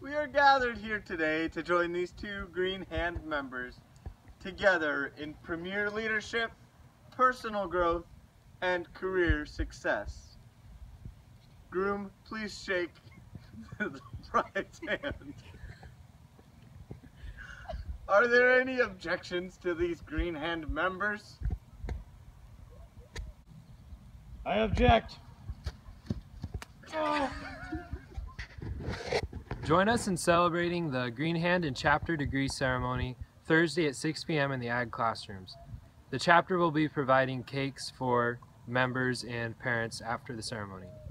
We are gathered here today to join these two Green Hand members together in premier leadership, personal growth, and career success. Groom, please shake the bride's hand. Are there any objections to these Green Hand members? I object. Join us in celebrating the Green Hand and Chapter Degree Ceremony Thursday at 6 p.m. in the Ag classrooms. The chapter will be providing cakes for members and parents after the ceremony.